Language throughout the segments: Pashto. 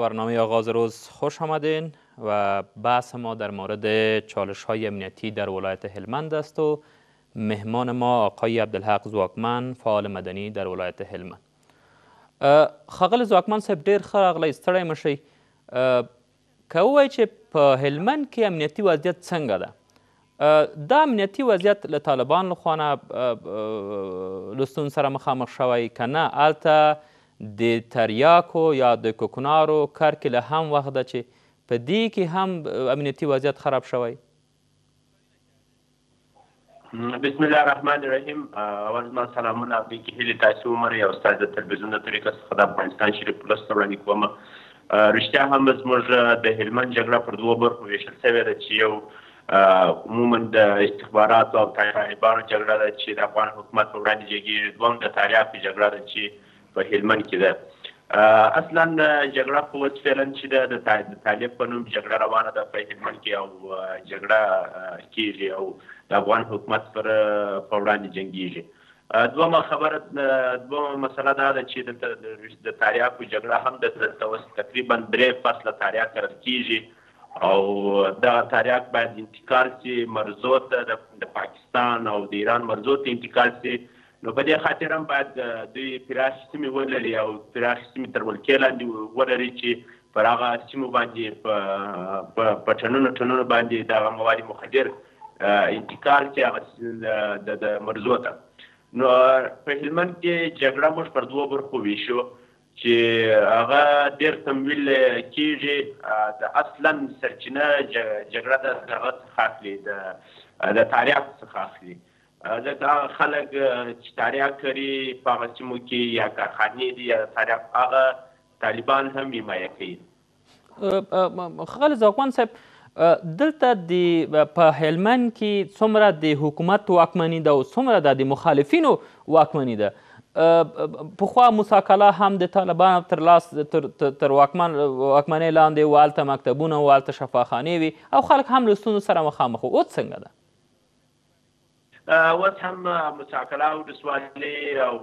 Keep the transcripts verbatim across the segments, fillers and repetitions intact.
برنامه آغاز روز خوش آمدین و بحث ما در مورد چالش های امنیتی در ولایت هلمند است و مهمان ما آقای عبدالحق زواکمن فعال مدنی در ولایت هلمند. ښاغلی زواکمن صاحب ډېر ښه راغلی، ستړی مه شئ. که ووایئ چې په هلمند کې امنیتي وضعیت څنګه ده؟ دا امنیتي وضعیت له طالبان لخوا نه له ستونزو سره مخامخ شوی که نه هلته د تریاکو یا د کوکنارو کرکیله هم وخت ده چې په دې کې هم امنیتي وضعیت خراب شوی؟ بسم الله الرحمن الرحیم. اول زما سلامونه بېکې هیلې تاسې ومنئ او ستاسو د تلویزیون د طریقه څخه د افغانستان شریف ولس ته وړاندې کوم. رښتیا هم زموږ د هلمند جګړه پر دوو برخو ویشل شوې ده چې یو عموما د استخباراتو او طالبانو جګړه ده چې د افغان حکومت په وړاندې جګېږي، دوهم د تاریاکو جګړه ده چې په هلمند کې ده. اصلا جګړه خو اوس فعلا چې ده د طالب په نوم جګړه روانه ده په هلمند کې او جګړه کېږي او د افغان حکومت پر په وړاندې جنګېږي. دومره خبره دومره مسله دا ده چې د تاریاکو جګړه هم د تقریبا درې فصله تاریاک کرل کېږي او دغه تاریاک باید انتقال شي مرزو ته، د پاکستان او د ایران مرزو ته انتقال شي. نو په دې خاطر هم باید دوی پراخې سیمې ولري او پراخې سیمې تر ولکې لاندې ولري چې پر هغه سیمو باندې په ټنونو ټنونو باندې دغه مواد مخدر انتقال شي هغه د مرزو ته. نو په هلمند کې جګړه موږ پر دوو برخو ویشو چې هغه ډېر تمویل کېږي. د اصلا سرچینه جګړه د هغه څخه اخلي، د تاریاک څخه اخلي. ځکه هغه خلک چې تاریاک کري په هغه سیمو کې یا کارخانې دي یا تاریاک هغه طالبان هم حمایه کوي. ښاغلی زواکمن صاحب، دلته د په هلمند کې څومره د حکومت واکمني ده او څومره د مخالفینو واکمني ده؟ پخوا موساکله هم د طالبانو تر لاس تر واکمنۍ لاندې و، هلته مکتبونه و، هلته شفاخانې وي او خلک هم له ستونزو سره مخامخ وو. اوس څنګه ده؟ اوس هم مساکله ولسوالۍ او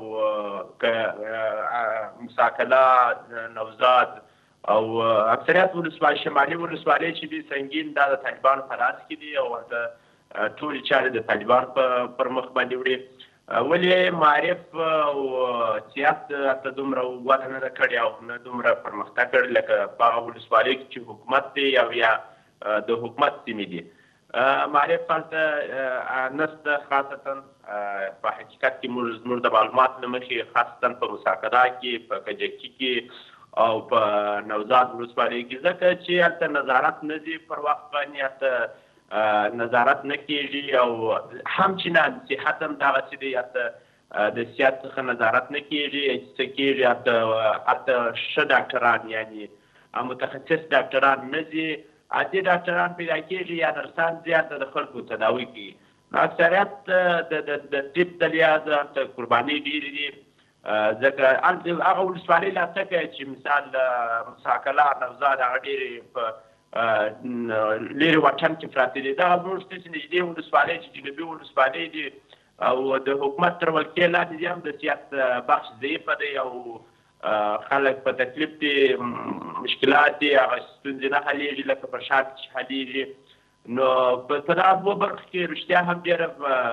مساکله نوزاد او اکثریت ولسوالۍ شمالي ولسوالۍ چې دي سنګین دا د طالبانو په لاس کې دي او ورته ټولې چارې د طالبانو پر مخ باندې وړي. ولې معرف او سیاست هلته دومره وده نه ده کړې او نه دومره پرمختګ کړی لکه په هغه ولسوالیو کې چې حکومت دی او یا د حکومت سیمې دي. معرف هلته نشته، خاصتا په حقیقت کې موږ د معلوماتو له مخې خاصتا په مساکله کې، په کجکي کې او په نوزاد ولسوالۍ کې، ځکه چې هلته نظارت نه دی پر وخت باندې، هلته نظارت نه کېږي او هم چې نه صحت هم دغسې دی، هلته د صحت څخه نظارت نه کېږي. څه کېږي هلته ښه ډاکټران یعنې متخصص ډاکټران نه ځي، عادي ډاکټران پیدا کېږي یا نرسان ځي هلته د خلکو تداوي کوي. اکثریت د طب د لحاظه هلته قربانۍ ډېرې دي، ځکه هغه ولسوالۍ لا څه کوي چې مثال مساکله نوزاد هغه ډېرې په لرې واټن کې پراته دي. دغه زموږ ستاسې نږدې ولسوالۍ چې جنوبي ولسوالۍ دي او د حکومت تر ولکې لاندې دي هم د صحت بخش ضعیفه دی او خلک په تکلیف دي، مشکلات دي، هغه ستونزې نه حلېږي لکه په ښار کې چې حلېږي. نو په دغه دوه برخو کې رښتیا هم ډېره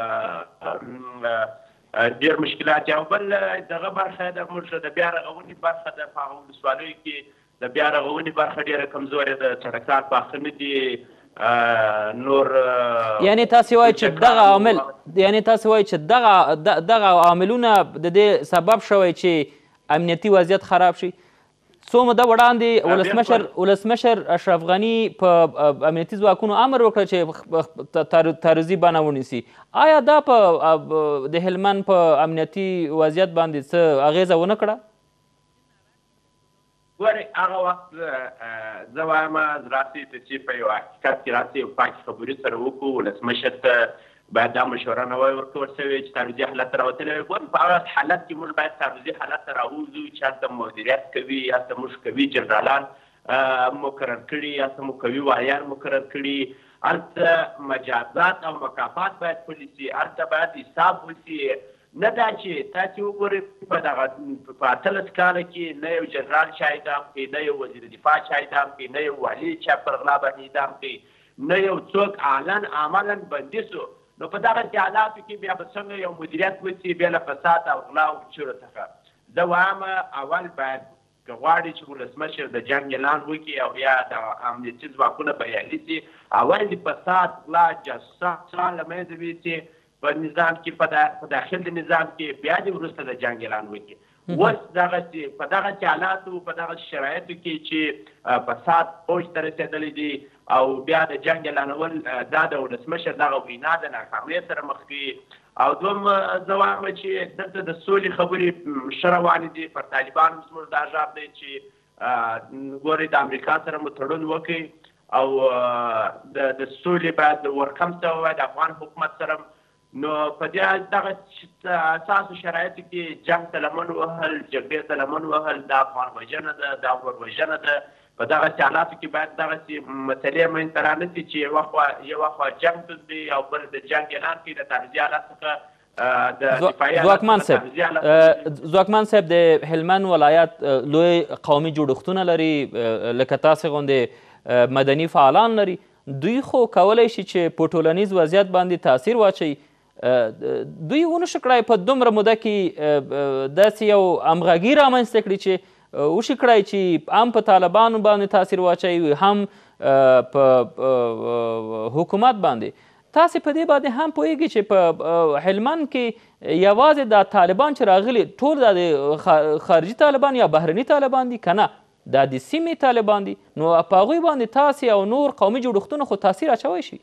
ډېر مشکلات دي. او بل دغه برخه د موږ د بیا رغونې برخه ده، په هغه ولسوالیو کې د بیا رغونې برخه ډېره کمزورې ده، سړکان پاخه نه دي، نور یعنې تاسې وایئ چې دغه عامل یعنې تاسې وایئ چې دغه دغه عاملونه د دې سبب شوی چې امنیتي وضعیت خراب شي. څو موده وړاندې ولسمشر ولسمشر اشرف غني په امنیتي ځواکونو امر وکړ چې تعرضي بڼه ونیسي. آیا دا په د هلمند په امنیتي وضعیت باندې څه اغېزه ونه کړه؟ ګورئ هغه وخت زه وایم راسئ چې په یو حقیقت کې راسئ یو پاکې خبرې سره وکړو. ولسمشر ته باید دا مشوره نه وای ورکول شوې چې تعرضي حالت ته راوتلی وي. ګورئ په هغه حالت کې موږ باید تعرضي حالت ته راووځو چې هلته مدیریت کوي، هلته موږ کوي جنرالان مقرر کړي، هلته مو کوي والیان مقرر کړي، هلته مجازات او مکافات باید پلي شي، هلته باید حساب وشي نه دا چې تاسې وګورئ په دغه په اتلس کاله کې نه یو جنرال چا اعدام کړي، نه یو وزیر دفاع چا اعدام کړي، نه یو والي چا پر غلا باندې اعدام کړي، نه یو څوک اعلان عملا بندي سو. نو په دغسې حالاتو کې بیا به څنګه یو مدیریت وشي بیا له فساد او غلا او چورو څخه؟ زه وایم اول باید که غواړي چې ولسمشر د جنګ اعلان وکړي او یا د امنیتي ځواکونه بریالي شي، اول د فساد غلا جاسوسان له منځه ویسي په نظام کې، په داخل د نظام کې، بیا د وروسته د جنګ اعلان وکړي. اوس دغسې په دغسې حالاتو په دغسې شرایطو کې چې فساد اوج ته رسېدلی دی او بیا د جنګ اعلانول دا د ولسمشر دغه وینا د ناکامۍ سره مخ کوي. او دوم زه وایم چې دلته د سولې خبرې ښه روانې دي. پر طالبانو زموږ دا غږ دی چې ګورئ د امریکا سره مو تړون وکړئ او د سولې باید ورکم شوی وای د افغان حکومت سره. نو په دې دغه اساسو شرایطو کې جنګ ته لمن وهل، جګړې ته لمن وهل دا افغان وژنه ده، دا افغان وژنه ده. په دغسې حالاتو کې باید دغسې مسلې منځته رانشي چې یوه خوا یوه خوا جنګ دود وي او بل د جنګ اعلان کړي د تعرضي حالت څخه د دفاعي ځواکمن صاحب ځواکمن صاحب د هلمند ولایت لوی قومي جوړښتونه لري، لکه تاسې غوندې مدني فعالان لري. دوی خو کولی شي چې په ټولنیز وضعیت باندې تاثیر واچوي. دوی ونشو کړای په دومره موده کې داسې یو همغږي رامنځته کړي چې وشي کړای چې هم په طالبانو باندې تاثیر واچوي هم په حکومت باندې. تاسې په دې باندې هم پوهیږئ چې په هلمند کې یوازې دا طالبان چې راغلي ټول دا د خارجي طالبان یا بهرني طالبان دي که نه دا د سیمې طالبان دي؟ نو په هغوی باندې تاسې او نور قومي جوړښتونه خو تاثیر اچوی شي.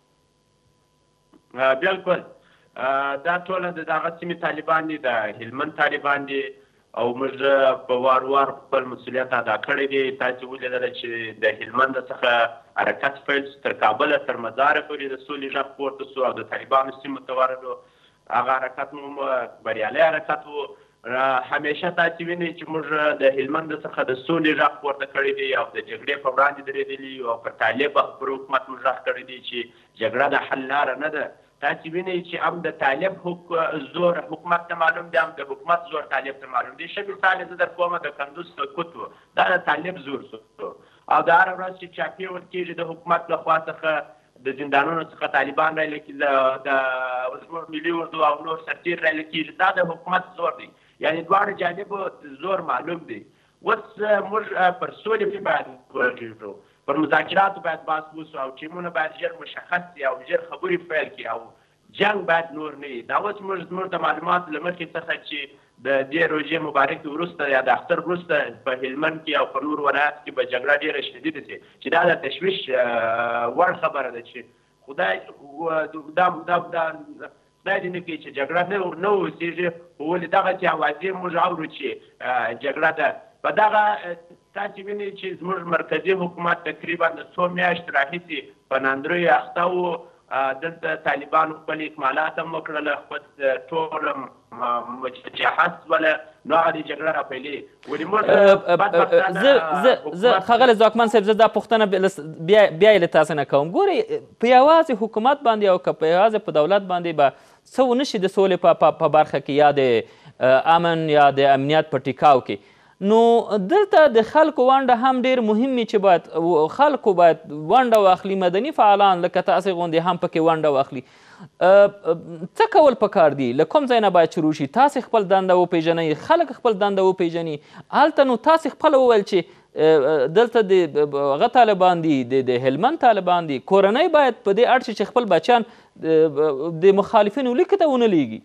بلکل دا ټوله د دغه سیمې طالبان دي، د هلمند طالبان دي او موږ په وار وار خپل مسؤلیت ادا کړی دی. تاسې ولیدله چې د هلمند څخه حرکت پیل شو تر کابله تر مزاره پورې د سولې غږ پورته سو او د طالبانو سیمو ته ورغلو. هغه حرکت مو بریالی حرکت و. همیشه تاسې وینئ چې موږ د هلمند څخه د سولې غږ پورته کړی دی او د جګړې په وړاندې درېدلي او پر طالب پر حکومت موږ غږ کړی دی چې جګړه د حل لاره نه ده. تاسې وینئ چې هم د طالب زور حکومت ته معلوم دی، هم د حکومت زور طالب ته معلوم دی. ښه مثال یې زه در کومه د کندوز سقوط و، دا د طالب زور سو او د هره ورځ چې چاپې ورکېږي د حکومت له خوا څخه د زندانونو څخه طالبان رایله کېږي، د زموږ ملي اردو او نور سرتېر رایله کېږي، دا د حکومت زور دی. یعنې دواړو جانبو زور معلوم دی. اوس موږ پر سولې باید وغږېږو، پر مذاکراتو باید بحث وشو او ټیمونه باید ژر مشخص شي او ژر خبرې پیل کړي او جنګ باید نور نه وي. دا اوس موږ زموږ د معلوماتو له مخې څخه چې د دې روژې مبارکې وروسته یا د اختر وروسته په هلمند کې او په نورو ولایاتو کې به جګړه ډېره شدیده شي چې دا د تشویش وړ خبره ده چې خدای دا دا دا خدای دې نه کوي چې جګړه نه نه اوسېږي. خو ولې دغسې اوازې موږ اورو چې جګړه ده. په دغه تاسې وینئ چې زموږ مرکزي حکومت تقریبا د څو میاشتو راهیسې په ناندریو اخته و. دلته طالبانو خپل اکمالات هم وکړل، خپل ټول جهاز وله، نو هغه د جګړه راپیلې. ولې موږ زه ښاغلی ځواکمن صاحب زه دا پوښتنه بیا یې له تاسې نه کوم. ګورئ په یوازې حکومت باندې او که په یوازې په دولت باندې به څه ونه شي د سولې په برخه کې یا د امن یا د امنیت په ټیکاو کې. نو دلته د خلکو ونډه هم ډېر مهم وي چې باید خلکو باید ونډه واخلي، مدني فعالان لکه تاسې غوندې هم پکې ونډه واخلي. څه کول پکار دي؟ له کوم ځای نه باید شروع شي؟ تاسې خپل دنده وپېژنئ، خلک خپل دنده وپېژني. هلته نو تاسې خپله وویل چې دلته د هغه طالبان دي، د هلمند طالبان دي، کورنۍ باید په دې اړ شي چې خپل بچیان د مخالفینو لیکې ته ونه لیږي.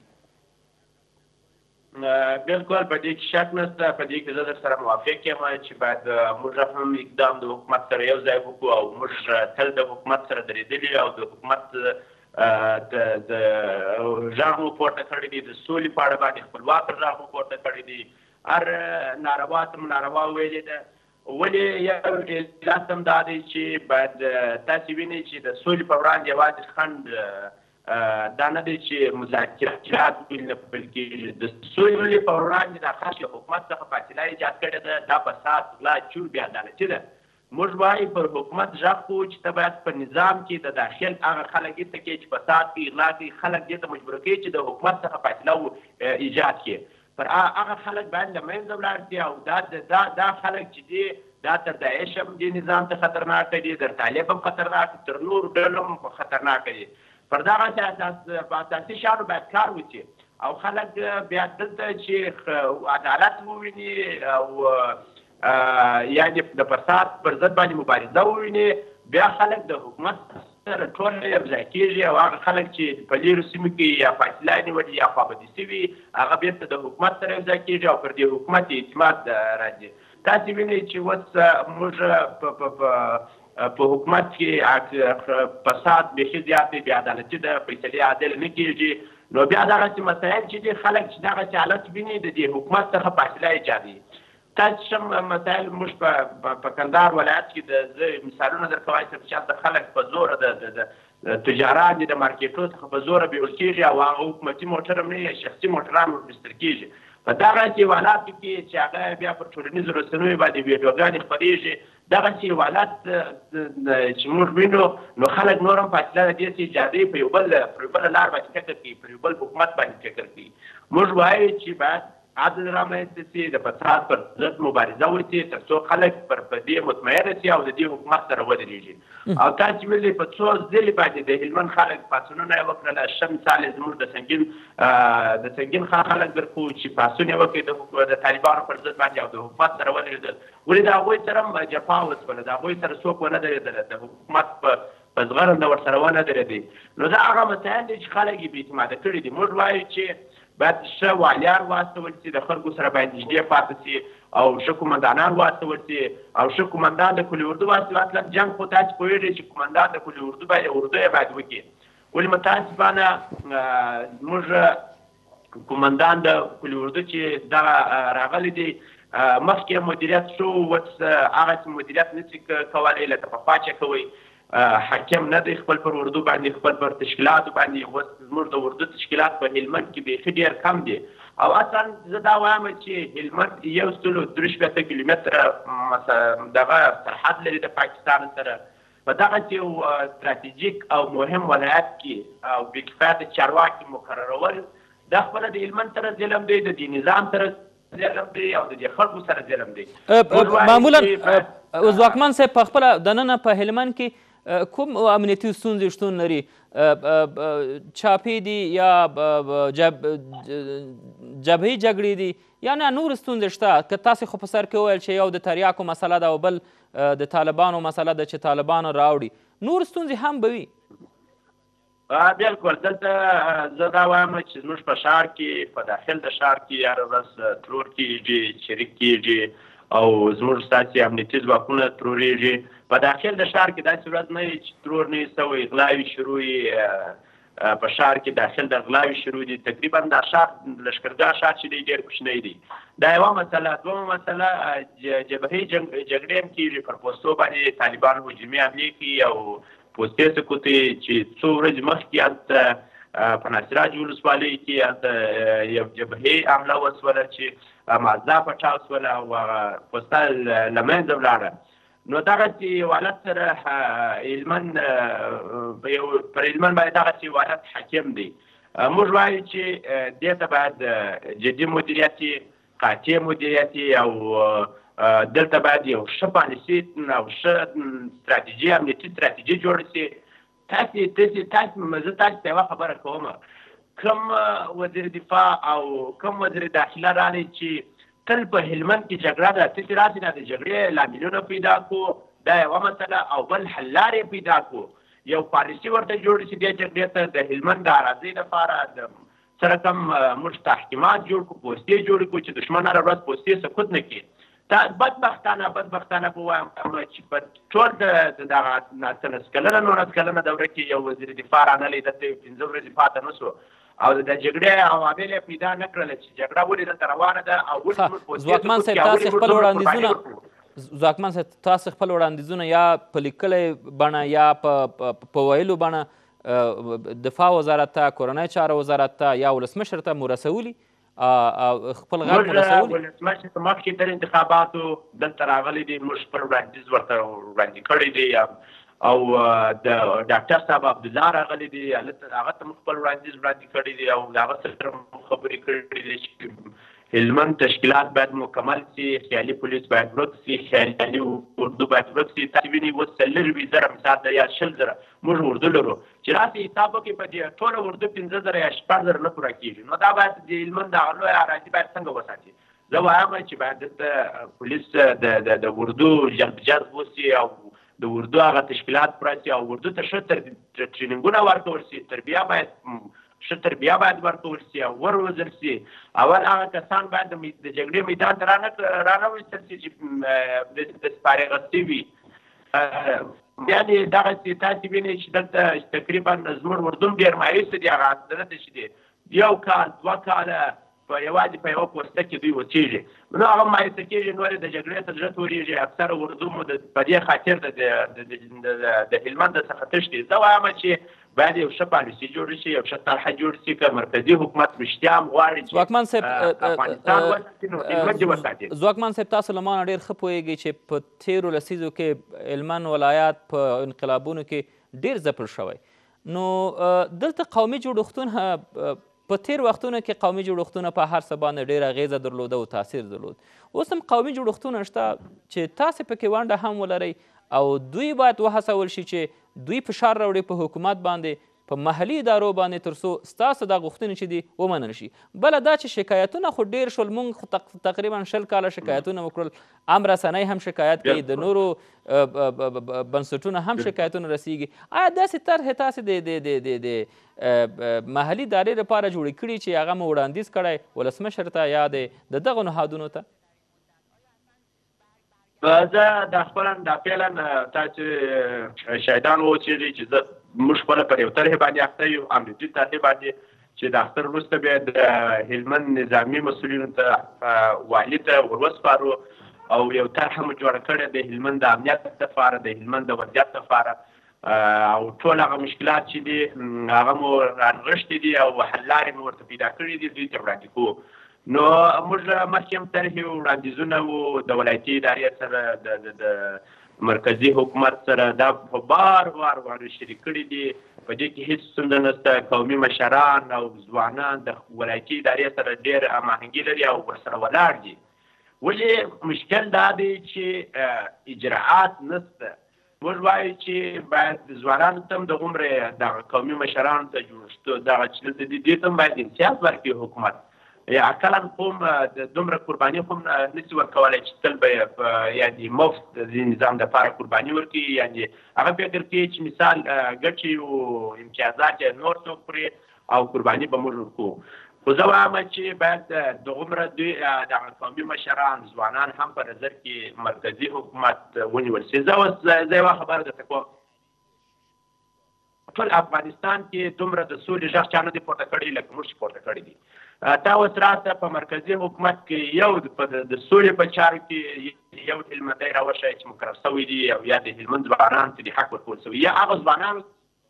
بلکل په دې کې شک نشته. په دې کې زه در سره موافق یم چې باید موږ هم اقدام د حکومت سره یو ځای وکړو او موږ تل د حکومت سره درېدلي او د حکومت د غږ مو پورته کړی دی، د سولې په اړه باندې خپلواک غږ مو پورته کړی دی. هر ناروا ته مو ناروا ویلې ده. ولې یو علت هم دا دی چې باید تاسې وینئ چې د سولې په وړاندې یوازې خنډ دا نه دی چې مذاکرات نه پیل کېږي. د سولې په وړاندې د خاص حکومت څخه فاصله ایجاد کړې ده. دا فساد، غلا، چور، بې عدالتي ده. موږ وایو پر حکومت غږ کوو چې ته باید په نظام کې د داخل هغه خلک دې ته کوي چې فساد کوي، غلا کوي، خلک دې ته مجبور کوي چې د حکومت څخه فاصله ایجاد کړي. پر هغه خلک باید له منځه ولاړ شي، او دا دا دا خلک چې دي دا تر داعش هم دې نظام ته خطرناک دي، تر طالب هم خطرناک، تر نورو ډلو هم خطرناک دي. پر دغه اساس په اساسي شیانو باید کار وشي، او خلک بیا دلته چې عدالت وویني او یعنې د فساد پر ضد باندې مبارزه وویني، بیا خلک د حکومت سره ټول یوځای کېږي، او هغه خلک چې په لیرو سیمو کې یا فاصله نیولي یا خوابدي سوي هغه بېرته د حکومت سره یوځای کېږي او پر دې حکومت اعتماد راځي. تاسې وینئ چې اوس موږ په حکومت کې فساد بیخي زیات دی، بې عدالتي ده، فیصلې عادل نه کېږي. نو بیا دغسې مسایل چې دي خلک چې دغسې حالت ویني د دې حکومت څخه فاصله ایجادوي. تاسې شم مسایل موږ په کندهار ولایت کې د زه مثالونه درکوای شم چې هلته خلک په زوره د تجاران دي د مارکېټو څخه په زوره بیول کېږي، او هغه حکومتي موټر هم نه یا شخصي موټران وربستر کېږي. په دغسې حالاتو کې چې هغه بیا پر ټولنیزو رسنیو باندې ویډیوګانې خپرېږي، دغسې حالات چې موږ وینو نو خلک نور هم فاصله د دې څخه ایجادوي، په یو بل پر یو بله لار باندې فکر کوي، پر یو بل حکومت باندې فکر کوي. موږ وایو چې باید عدل رامنځته سي، د فساد پر ضد مبارزه وشي، تر څو خلک پر دې مطمئنه سي او د دې حکومت سره ودرېږي. او تاسې ویلي په څو ځلې باندې د هلمند خلک پاڅونونه یې وکړل. ښه مثال یې زموږ د سنګین د سنګین خان خلک درکړو چې پاڅون یې وکړي د طالبانو پر ضد باندې او د حکومت سره ودرېدل. ولې د هغوی سره هم جفا وشوله، د هغوی سره څوک ونه درېدله، د حکومت په په زغرده ورسره ونه درېدی. نو دا هغه مسایل دي چې خلک یې بې اعتماده کړي دي. موږ وایو چې باید ښه والیان واستول شي، د خلکو سره باید نږدې پاتې شي، او ښه قومندانان واستول شي، او ښه قومندان د کلي اردو واستول. اصلا جنګ خو تاسې پوهېږئ چې قومندان د کلي اردو باید اردو یې باید وکړي. ولې متاسفانه موږ قومندان د کلي اردو چې دغه راغلی دی مخکې مدیریت شو، اوس هغسې مدیریت نشي کولی لکه پخوا چې کوئ. حاکم نه دی خپل پر اردو باندې، خپل پر تشکیلاتو باندې. اوس زموږ د اردو تشکیلات په هلمند کې بیخي ډېر کم دي، او اصلا زه دا وایم چې هلمند یو سل او درې شپېته کیلومتره دغه سرحد لري د پاکستان سره. په دغسې یو ستراتیژیک او مهم ولایت کې او بې کفایته چارواکي مقررول دا خپله د هلمند سره ظلم دی، د دې نظام سره ظلم دی، او د دې خلکو سره ظلم دی. معمولا ځواکمن صاحب په خپله دننه په هلمند کې کوم امنیتي ستونزې شتون لري؟ چاپې دي یا جبهې جګړې دي یا نه نور ستونزې شته؟ که تاسې خو په سر کې وویل چې یو د تریاکو مسله ده او بل د طالبانو مسله ده چې طالبانو راوړي، نور ستونزې هم به وي؟ بلکل. دلته زه دا وایم چې زموږ په ښار کې، په داخل د ښار کې هره ورځ ترور کېږي، شریک کېږي، او زموږ ستاسې امنیتي ځواکونه ترورېږي. په داخل د ښار کې داسې ورځ نه وي چې ترور نه وي سوی، غلاوې شروع وي. په ښار کې داخل د غلاوې شروع دي. تقریبا دا ښار لښکرګاه ښار چې دی ډېر کوچنی دی. دا یوه مسله. دویمه مسله جبهې جګړې هم کېږي، پر پوستو باندې طالبان هجومي حملې کوي او پوستې سقوطي چې څو ورځې مخکې هلته په ناصراج ولسوالۍ کې هلته یو جبهې حمله وسوله چې مازدا پټاو سوله او هغه پوسته له منځه ولاړه. نو دغسې یو حالت سره هلمند پر هلمند باندې دغسې یو حالت حاکم دی. موږ وایو چې دې ته باید جدي مدیریت وي، قاطع مدیریت وي، او دلته باید یو ښه پالیسي او ښه ستراتیژي، امنیتي ستراتیژي جوړه شي. تاسې تاسې تاسې زه تاسې ته یوه خبره کوم، کوم وزیر دفاع او کوم وزیر داخله راغلی چې تل په هلمند کې جګړه ده، تاسې راسئ نه د جګړې لاملونه پیدا کړو، دا یوه مسله، او بل حل لارې پیدا کړو، یو پالیسي ورته جوړه شي دې جګړې ته د هلمند د ارادۍ لپاره. د سره کوم موږ تحکیمات جوړ کړو، پوستې جوړې کړو چې دښمن هره ورځ پوستې سقوط نه کړي. دا بدبختانه بدبختانه به وایم چې په ټول د دغه اتلس کلنه نولس کلنه دوره کې یو وزیر دفاع رانغلی، دلته پنځه ورځې پاته نه شو، او د جګړې عوامل یې پیدا نه کړل چې جګړه ولې دلته روانه ده. او ځواکمن صاحب تاسې خپل وړاندیزونه ځواکمن صاحب تاسې خپل وړاندیزونه یا په لیکلې بڼه یا په ویلو بڼه دفاع وزارت ته، کورنۍ چارو وزارت ته یا ولسمشر ته مو رسولي، خپل غږ مو رسولي؟ ولسمشر په مخکې تر انتخاباتو دلته راغلی دی، موږ خپل وړاندیز ورته وړاندې کړی دی او د ډاکټر صاحب عبدالله راغلی دی، هغه ته مو خپل وړاندیز وړاندې کړی دی او د هغه سره مو خبرې کړې دي چې هلمند تشکیلات باید مکمل سي، خیالي پولیس باید ورک سي، خیالي اردو باید ورک سي. تاسو وینئ اوس څلروي زره مثال دی یا شل زره موږ اردو لرو چې راسي حساب وکړئ په دې ټوله اردو پنځه زره یا شپږ زره نه پوره کېږي، نو دا باید د هلمند دغه لوی اراضي باید څنګه وساتي؟ زه وایم چې باید دلته پولیس د اردو جلب جذب وسي او د اردو هغه تشکیلات پوره سي او اردو ته ښه ټریننګونه ورکول سي، تربیه باید ښه تربیه باید ورکول سي او وروزل سي. اول هغه کسان باید د جګړې میدان ته رانه ویستل سي چې د سپارې غستې وي. یعنې دغسې تاسې وینئ چې دلته تقریبا زموږ اردو هم ډېر مایوسه دي، هغه دلته چې دی یو کال دوه کاله په یوازې په یوه پوسته کې دوی اوسېږي، نو هغه مایوسه کېږي، نور د جګړې ته زړه تورېږي. اکثره اردو مو په دې خاطر د هلمند څخه تښتي. زه وایم چې باید یو ښه پالیسي جوړه شي، یو ښه طرحه جوړه شي، که مرکزي حکومت رښتیا هم غواړي چې افغانستان وساتي نو هلمند دې وساتي. ځواکمن صاحب، تاسو له ما نه ډېر ښه پوهېږئ چې په تېرو لسیزو کې هلمند ولایت په انقلابونو کې ډېر ځپل شوی، نو دلته قومي جوړښتونه په تیر وختونو کې قومي جوړښتونه په هر څه باندې ډېره اغېزه درلوده او تاثیر درلود. اوس هم قومي جوړښتونه شته چې تاسې پکې ونډه هم ولرئ او دوی باید وهڅول شي چې دوی فشار راوړي په حکومت باندې، په محلي ادارو باندې، تر څو ستاسو دا غوښتنې چې دي ومنل شي. بله دا چې شکایتونه خو ډېر شول، موږ تقریبا شل کاله شکایتونه وکړل، عام رسنۍ هم شکایت کوي، د نورو بنسټونه هم شکایتونه رسیږي. آیا داسې طرحې تاسې د محلي ادارې لپاره جوړې کړي چې هغه مو وړاندیز کړی ولسمشر ته یا د دغو نهادونو ته؟ زه د خپله دا فعلا تاسې شاهدان واوسېږئ چې زه موږ خپله پر یو طرحې باندې اخته یو، امنیتي طرحې باندې چې د اختر وروسته بیا د هلمند نظامي مسؤلینو ته والي ته ور وسپارو او یو طرحه مو جوړه کړې د هلمند د امنیت لپاره، د هلمند د وضعیت لپاره، او ټول هغه مشکلات چې دي هغه مو رانغښتي دي او حل لارې مو ورته پیدا کړي دي، دوی ته وړاندې کوو. نو موږ مخکې هم طرحې وړاندیزونه وو د ولایتي ادارې سره د مرکزي حکومت سره، دا په بار بار وارو شریک کړي دي. په دې کې هېڅ ستونزه نشته. قومي مشران او ځوانان د ولایتي ادارې سره ډېر هماهنګي لري او ورسره ولاړ دي. ولې مشکل دا دی چې اجراعات نشته. موږ وایو چې باید ځوانانو ته هم د عمره دغه قومي مشرانو ته جوړښت دغه چې دلته دي دې ته هم باید امتیاز ورکړي حکومت. یا اقلا قوم د دومره قرباني هم نشي ورکولی چې تل به یعنې مفت د نظام دپاره قرباني ورکړي، یعنې هغه فکر کوي چې مثال ګټې او امتیازات یې نور څوک خوري او قرباني به موږ ورکوو. خو زه وایم چې باید د عمره دوی دغه قومي مشران ځوانان هم په نظر کې مرکزي حکومت ونیول شي. زه اوس زه یوه خبره درته کوم، ټول افغانستان کې دومره د سولې غږ چا نه دی پورته کړی لکه موږ چې پورته کړی دي. تا اوس راسه په مرکزي حکومت کې یو د سولې په چارو کې یو هلمندی راوښی چې مقرر شوی دی او یا د هلمند ځوانانو ته د حق ورکول شوي، یا هغه ځوانانو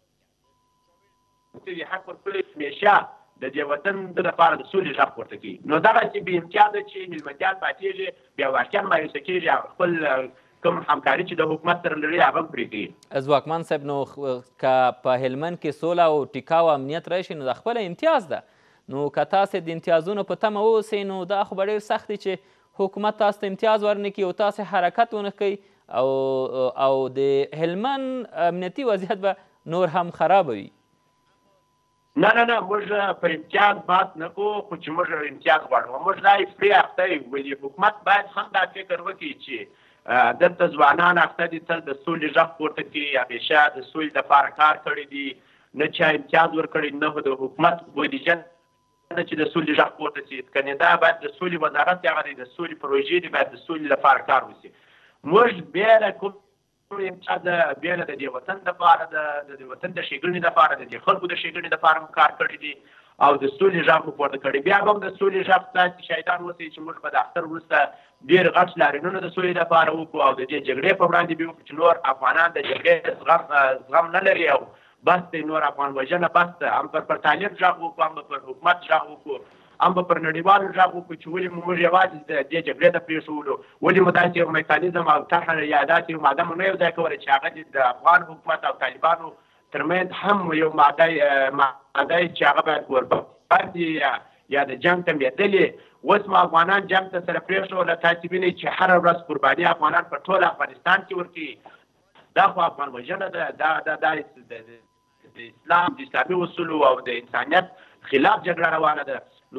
ته د حق ورکول همیشه د دې وطن دپاره د سولې غږ پورته کوي. نو دغسې بې امتیازه چې هلمندیان پاتېږي، بیا واقعا مایوسه کېږي، خپل کوم همکاري چې د حکومت سره لري هغه هم پرېږدي. ځواکمن صاحب، نو که په هلمند کې سوله او ټیکاو امنیت راشي نو دا خپله امتیاز ده، نو که تاسې د امتیازونو په تمه واوسئ نو دا خو به ډېر سخت دی چې حکومت تاسو ته امتیاز ورنکړي او تاسې حرکت ونه کوئ او او د هلمند امنیتي وضعیت به نور هم خرابه وي. نه نه نه موږ پر امتیاز بحث نه کوو، خو چې موږ امتیاز غواړو موږ لا یې پرې اخته یو. ولې حکومت باید هم دا فکر وکړي چې دلته ځوانان اخته دي تل د سولې غږ پورته کړي، همیشه د سولې دپاره کار کړی دي، نه چا امتیاز ورکړی، نه د حکومت بودیجه نه چې د سولې غږ پورته شي. کنې دا باید د سولې وزارت هغه دی، د سولې پروژې دي، باید د سولې لپاره کار وشي. موږ بیا له کوم امتیاز بیا له د دې وطن دپاره د دې وطن د ښېګڼې دپاره د دې خلکو د ښېګڼې دپاره هم کار کړی دی او د سولې غږ مو پورته کړی. بیا به هم د سولې غږ تاسې شاهدان اوسئ چې موږ به د اختر وروسته ډېر غټ لاریونونه د سولې دپاره وکړو او د دې جګړې په وړاندې به وکړو چې نور افغانان د جګړې زغم نه لري او بس دی، نور افغان وژنه بس ده. هم پر پر طالب غږ وکړو، هم پر حکومت غږ وکړو هم به پر نړیوالو غږ وکړو چې ولې موږ یوازې د دې جګړې ته پرېښولو، ولې مو داسې یو میکانیزم او طرحه یا داسې یو ماده مو نه یو ځای کوله چې هغه د افغان حکومت او طالبانو ترمنځ هم یو ماده ماده چې هغه باید ورباندې یا د جنګ ته لوېدلې. اوس مو افغانان جنګ ته سره پرېښوله. تاسې وینئ چې هره ورځ قرباني افغانان په ټول افغانستان کې ورکوي. دا خو افغان وژنه ده. دا د اسلام د اسلامي اصولو او د انسانیت خلاف جګړه روانه ده. نو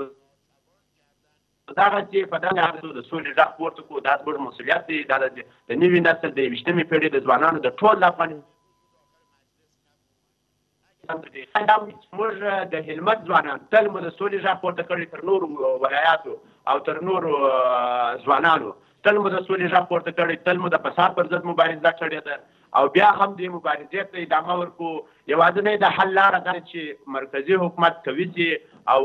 دغسې په دغه حالتو د سولې غږ پورته کړو. دا زموږ مسؤلیت دی. دا د نوي نسل د یویشتمې پېړۍ د ځوانانو د ټول افغانستان موږ د هلمند ځوانان تل مو د سولې غږ پورته کړی، تر نورو ولایاتو او تر نورو ځوانانو تل مو د سولې غږ پورته کړی، تل مو د فساد پر ضد مبارزه کړې ده او بیا هم دې مبارزې ته ادامه ورکړو. یوازینۍ د حل لاره دا چې مرکزي حکومت قوي شي او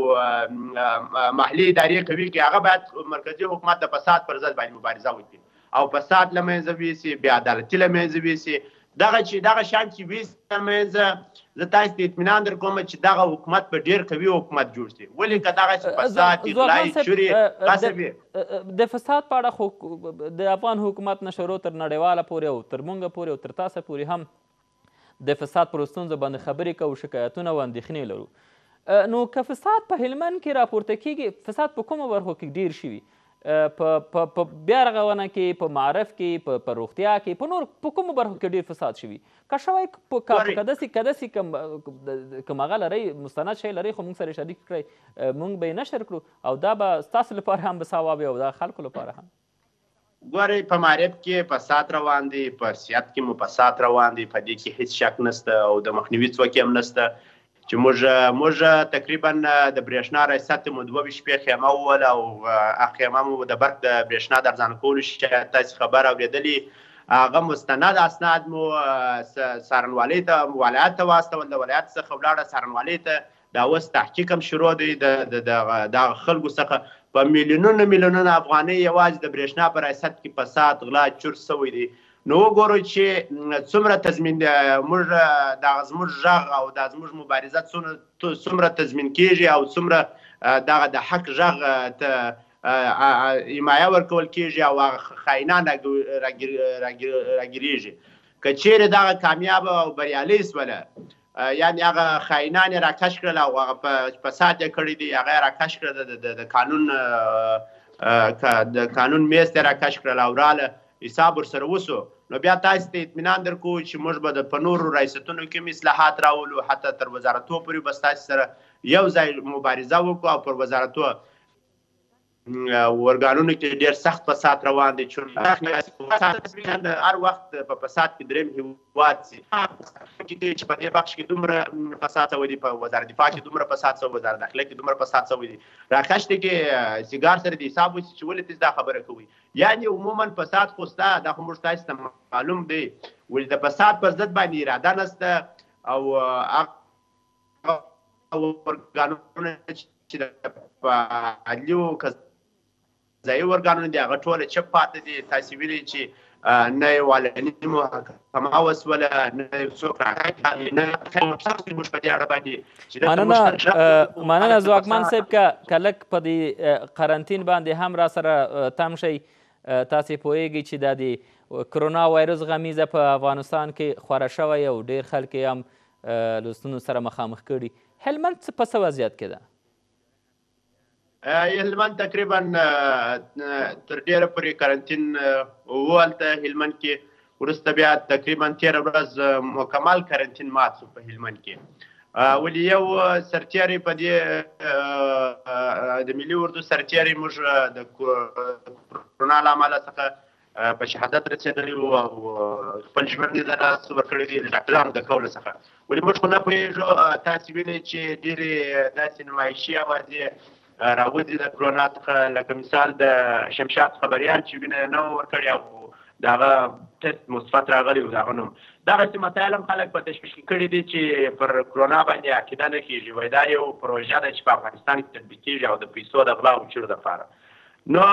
محلي ادارې قوي کړي. هغه باید مرکزي حکومت د فساد پر ضد باندې مبارزه وکړي او فساد له منځه ویسي، بې عدالتي له منځه ویسي. دغه چې دغه شان چې ویسي له منځه، زه تاسو ته اطمینان درکوم چې دغه حکومت به ډېر قوي حکومت جوړ شي. ولې که دغسې فساد، اغلایي، چورې، غصب د فساد په اړه خو د افغان حکومت نه شروع تر نړیواله پورې او تر موږ پورې او تر تاسو پورې هم د فساد پر ستونزو باندې خبرې کوو، شکایتونه او اندېښنې لرو. نو که فساد په هلمند کې راپورته کېږي، فساد په کومو برخو کې ډېر شوي؟ په بیا رغونه کې، په معرف کې، په روغتیا کې، په نور په کومو برخو کې ډېر فساد شوي؟ که شوی که داسې که داسې کوم هغه لرئ، مستند شی لرئ، خو موږ سره شریک کړئ، موږ به یې نشر کړو او دا به ستاسو لپاره هم به ثواب وي او دا خلکو لپاره هم. ګورئ، په معرف کې فساد روان دی، په صحت کې مو فساد روان دی، په دې کې هېڅ شک نشته او د مخنیوي څوک هم نشته. چې موږ موږ تقریبا د برېښنا ریاست مو دوه ویشت شپې خیمه ووهله او هغه خیمه مو د برق د برېښنا د ارزانه کولو شاید تاسې خبر اورېدلي. هغه مستند اسناد مو څارنوالۍ ته ولایت ته واستول، د ولایت څخه ولاړه څارنوالۍ ته. دا اوس تحقیق هم شروع دی د دغه خلکو څخه. په میلیونونو میلیونونه افغانۍ یوازې د برېښنا په ریاست کې فساد، غلا، چور شوی دی. نو وګورو چې څومره تضمین موږ دغه زموږ غږ او دا زموږ مبارزه څومره تضمین کېږي او څومره دغه د حق غږ ته حمایه ورکول کېږي او هغه خاینان راګیرېږي. که چیرې دغه کامیابه او بریالۍ شوله، یعنې هغه خاینان یې راکش کړل او هغه فساد یې کړی دی، هغه یې راکش کړل، د قانون د قانون میز ته یې راکش کړل او راله حساب ورسره وسو. نو بیا تاسو ته اطمینان درکو چې موږ به د په نورو ریاستونو کې اصلاحات راولو، حتی تر وزارتو پورې به ستاسو سره یو ځای مبارزه وکړو او پر وزارتو ورګانونو کې ډېر سخت فساد روان دی. هر وخت په فساد کې درېیم هېواد شي چې په دې بخش کې دومره فساد شوی دی، په وزارت دفاع کې دومره فساد شوی، وزارت داخله کې دومره فساد شوی دی. راکشته کې سیګار سره د حساب وشي چې ولې تاسو دا خبره کوئ. یعنې عموما فساد خو شته، دا خو موږ تاسو ته معلوم دی. ولې د فساد پر ضد باندې اراده نشته او ورګانونه چې د فعالیو ځایي ورګانونه دي هغه ټوله چپ پاتې دي. تاسې ویلئ چې نه یې والني محاکمه وسوله، نه یې څوک راغی، نه موږ په دې اړه باندې. مننه ځواکمن صاحب. که لږ په دې قرنطین باندې هم را سره تم شئ. تاسې پوهیږئ چې دا د کرونا وایرس غمیزه په افغانستان کې خوره شوی او ډېر خلک یې هم له ستونزو سره مخامخ کړي. هلمند په څه وضعیت کې ده؟ هلمند تقریبا تر ډېره پورې قرنطین وهلته. هلمند کې وروسته بیا تقریبا تېره ورځ مکمل قرنطین مات شو په هلمند کې. ولې یو سرتیری په دې د ملي اردو سرتیری موږ د کرونا له امله څخه په شهادت رسېدلی وو او خپل ژوند یې د لاس ورکړی دی د ډاکټرانو د قوله څخه. ولې موږ خو نه پوهېږو. تاسې وینئ چې ډېرې داسې نمایشي اوازې راوځي د کرونا څخه، لکه مثال د شمشاد خبریال چې وینه نه ورکړې او د هغه ټسټ مثبت راغلی و د هغه نوم. دغسې مسایل هم خلک په تشویش کې کړي دي چې پر کرونا باندې عقیده نه کېږي. وایي دا یو پروژه ده چې په افغانستان کې تطبیق کېږي او د پیسو د غلا او چور دپاره. نو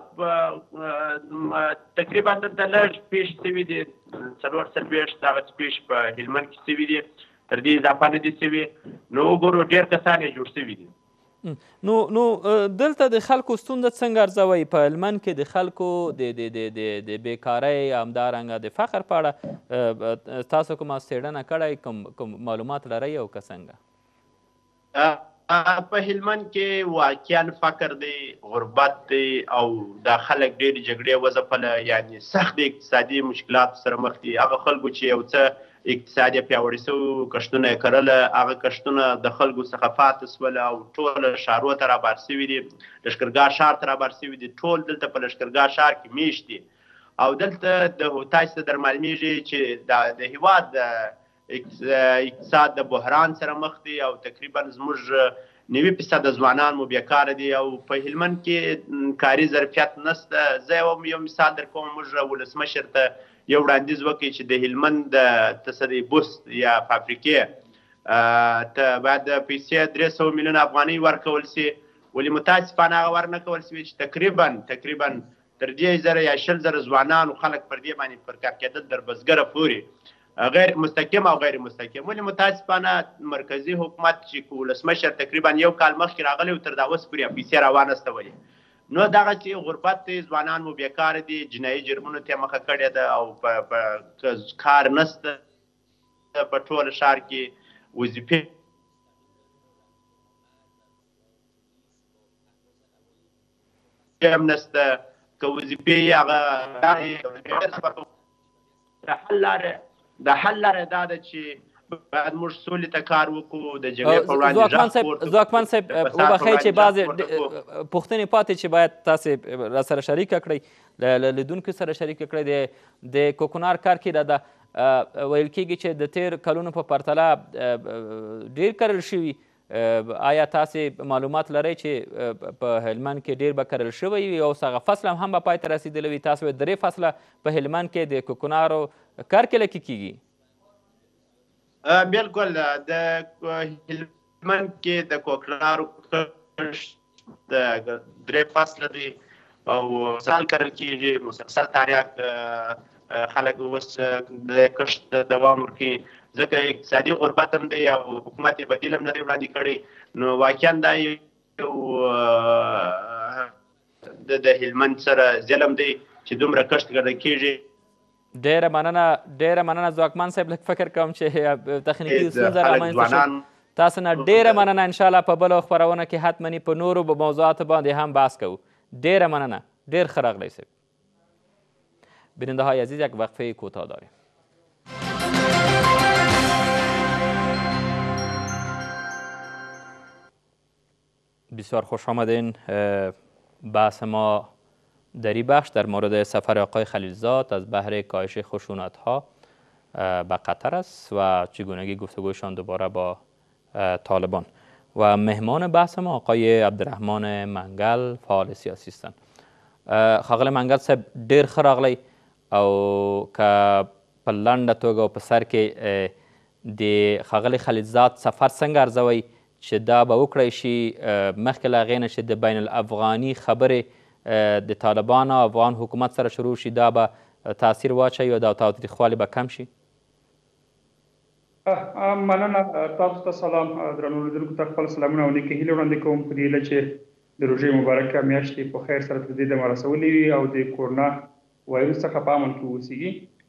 تقریبا دلته لږ پیښ شوي دي، څلور څلوېښت دغسې پیښ په هلمند کې شوي دي، تر دې اضافه نه دي شوي. نو وګورو ډېر کسان یې جوړ شوي دي. نو نو دلته د خلکو ستونزه څنګه ارزوئ؟ په هلمند کې د خلکو د د د د د بیکارۍ همدارنګه د فقر په اړه تاسو کومه څېړنه کړی، کوم کوم معلومات لرئ او که څنګه؟ په هلمند کې واقعا فقر دی، غربت دی او دا خلک ډېرې جګړې وځپله، یعنې سخت اقتصادي مشکلات سره مخ دي. هغه خلکو چې یو څه اقتصاد یې پیاوړي شوي، کښتونه یې کرله، هغه کښتونه د خلکو څخه پاتې شول او ټول ښارو ته رابار شوي دي، لښکرګاه ښار ته رابار شوي دي، ټول دلته په لښکرګاه ښار کې میشت دي. او دلته د تاسو ته در معلومیږي چې د هېواد د اقتصاد د بحران سره مخ دی او تقریبا زموږ نوي فیصده ځوانان مو بیکاره دي او په هلمند کې کاري ظرفیت نشته. زه یو مثال در کوم، موږ ولسمشر ته یو وړاندیز وکړي چې د هلمند د تصدي بوست یا فابریکې ته باید پیسې درې سوه میلیونه افغانۍ ورکول شي، ولې متاسفانه هغه ورنه کول شوي چې تقریبا تقریبا تر دې زره یا شل زره ځوانان خلک پر دې باندې پر کار کېدل در بزګره پورې غیر مستقیم او غیر مستقیم. ولې متاسفانه مرکزي حکومت چې ولسمشر تقریبا یو کال مخکې راغلی او تر دا اوس پورې پیسې راوانستولې. نو دغسې غربت دی، ځوانان مو بیکاره دي، جنایي جرمونو ته مخه کړې ده او په کار نشته په ټول ښار کې، وظیفې هم نشته، که وظیفې هغه د حل لاره د حل لاره دا ده چې باید موږ سولې ته کار وکړو، د جګړې په وړاندې ځواکمن صاحب وبخئ چې بعضې پوښتنې پاتې چې باید تاسې راسره شریکه کړئ، له لیدونکو سره شریکه کړئ. د کوکنار کار کې دا ده ویل کېږي چې د تیر کلونو په پرتله ډېر کرل شوي. آیا تاسې معلومات لرئ چې په هلمند کې ډېر به کرل شوی وي او هغه فصل هم به پای ته رسېدلی وي؟ تاسو درې فصله په هلمند کې د کوکنارو کار کې لکې کېږي. بالکل، د هلمند کې د کوکنارو کښت د درې فصله دی او سال کرل کېږي، مسلسل تاریخ خلک اوس د کښت دوام ورکوي، ځکه اقتصادي غربت هم دی او حکومت یې بدیل هم نه دی وړاندې کړی. نو واقعا دا یو د هلمند سره ظلم دی چې دومره کښت ګڼل کېږي. ډېره مننه ډېره مننه ځواکمن صاحب. لږ فکر کوم چې تخنیکي ستونزه رامنځته شوه. تاسو نه ډېره مننه. انشاءالله په بله خپرونه کې حتمني په نورو موضوعاتو باندې هم بحث کوو. ډېره مننه. ډېر ښه راغلی صاحب. بیننده های عزیز، یک وقفه کوتاه داریم. بسیار خوش آمدین. بحث ما در این بخش در مورد سفر آقای خلیلزاد از بحر کاهش خشونت‌ها به قطر است و چگونگی گفتگوشان دوباره با طالبان. و مهمان بحث ما آقای عبدالرحمن منگل، فعال سیاسی هستند. ښاغلی منگل صاحب، ډېر ښه راغلی او که په لنډه توګه او په سر کې د ښاغلي خلیلزاد سفر څنګه ارزوئ چې دا به وکړی شي مخکې له هغې نه چې د بین الافغاني خبرې د طالبان او افغان حکومت سره شروع شي، دا به تاثیر واچوي او دا تاوتریخوالی به کم شي؟ مننه. تاسو ته سلام. درنو لیدونکو ته خپل سلامونه او نیکې هیلې وړاندې کوم په دې هیله چې د روژې مبارکه میاشتې په خیر سره تر دې دمه رسولې وي او د کورونا وایرس څخه په امن کې اوسیږي.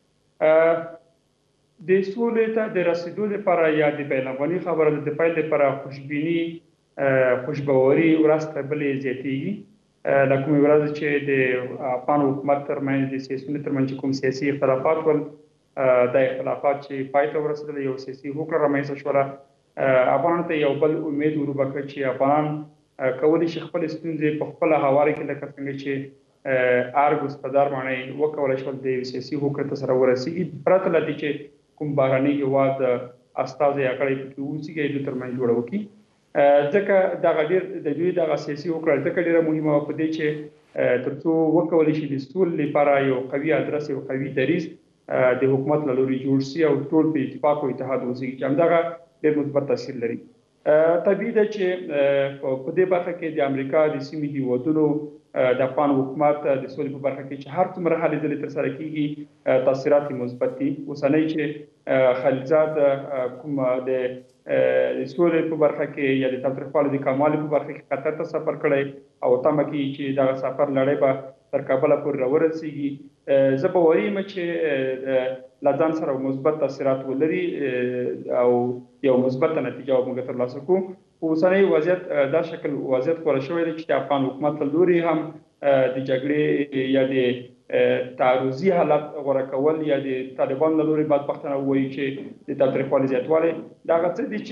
د سولې ته د رسېدو لپاره یا د بین الافغاني خبرو د پیل لپاره خوشبیني خوشباوري ورځ تر بلې زیاتېږي. له کومې ورځې چې د افغان حکومت ترمنځ د سیاسیونو ترمنځ کوم سیاسي اختلافات ول، دا اختلافات چې پای ته ورسېدل، یو سیاسي هوکړه رامنځته شوله. افغانانو ته یو بل امید ور وبکړ چې افغانان کولی شي خپل ستونزې په خپله هواره کړي، لکه څنګه چې ارګوس په دار باندې وکولی شول د سیاسي هوکړې ته سره ورسېږي، پرته له دې چې کوم بهرني هېواد استازی یا غړی پکې واوسېږي، دوی ترمنځ جوړه وکړي. ځکه دغه ډېر د دوی دغه سیاسي هوکړه ځکه ډېره مهمه وه په دې چې تر څو وکولی شي د سولې لپاره یو قوي ادرس، یو قوي دریځ د حکومت له لوري جوړ شي او ټول په اتفاق او اتحاد اوسېږي، چې همدغه ډېر مثبت تاثیر لري. طبیعي ده چې په دې برخه کې د امریکا د سیمې هېوادونو د افغان حکومت د سولې په برخه کې چې هر څومره هلې ځلې ترسره کېږي تاثیرات یې مثبت دي. اوسنۍ چې خلیلزاد کوم د سولې په برخه کې یا د تاوتریخوالي د کموالي په برخه کې قطر ته سفر کړی او تمه کوي چې دغه سفر لړۍ به تر کابله پورې راورسېږي. زه باوري یم چې له ځان سره مثبت تاثیرات ولري او یو مثبته نتیجه به موږ ترلاسه کړو. په اوسنۍ وضعیت دا شکل وضعیت غوره شوی دی چې د افغان حکومت له لوري هم د جګړې یا د تعرضي حالت غوره کول یا د طالبانو له لوري بدبختانه ووایي چې د تاوتریخوالي زیاتوالی دغه څه دي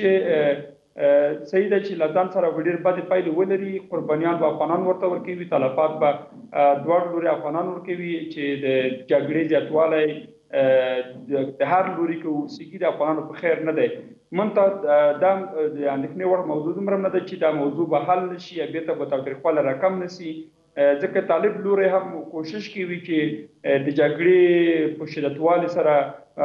چې صحیح ده چې له ځان سره به ډېر بدې پایلې ولري. قربانیان به افغانان ورته ورکوي، تلفات به دواړو لوري افغانان ورکوي چې د جګړې زیاتوالی د هر لوري کې اوسېږي د افغانانو په خیر نه دی. منتها دا د اندېښنې وړ موضوع دومره نه ده چې دا موضوع به حل نه شي یا بېرته به تاوتریخوالی راکم نه سي، ځکه طالب لوري هم کوشش کوي چې د جګړې په شدتوالي سره